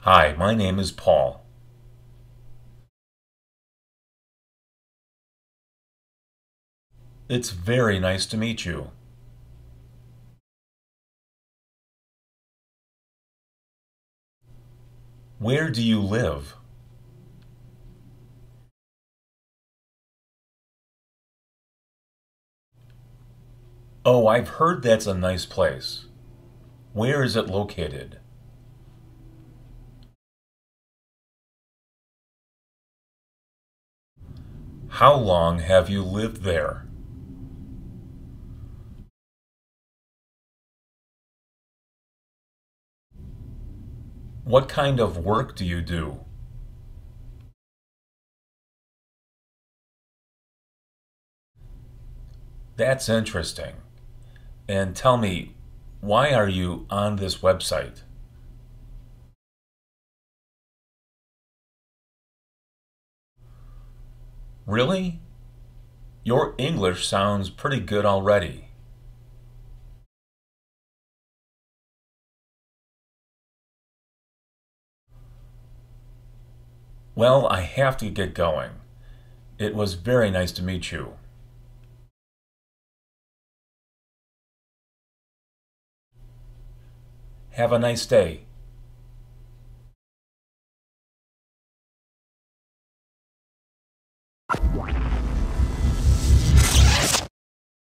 Hi, my name is Paul. It's very nice to meet you. Where do you live? Oh, I've heard that's a nice place. Where is it located? How long have you lived there? What kind of work do you do? That's interesting. And tell me, why are you on this website? Really? Your English sounds pretty good already. Well, I have to get going. It was very nice to meet you. Have a nice day.